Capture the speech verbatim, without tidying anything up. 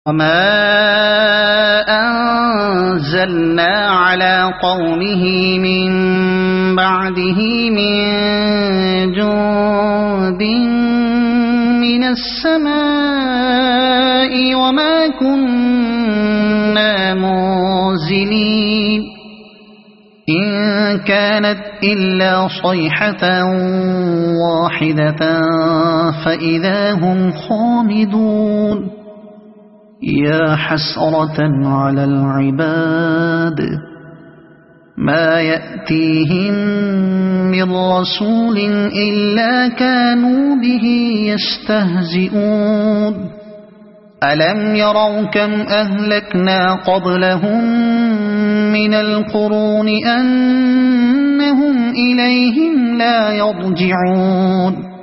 وما أنزلنا على قومه من بعده من جند من السماء وما كنا منزلين إن كانت إلا صيحة واحدة فإذا هم خامدون يا حسرة على العباد ما يأتيهم من رسول إلا كانوا به يستهزئون ألم يروا كم أهلكنا قبلهم من القرون أنهم إليهم لا يرجعون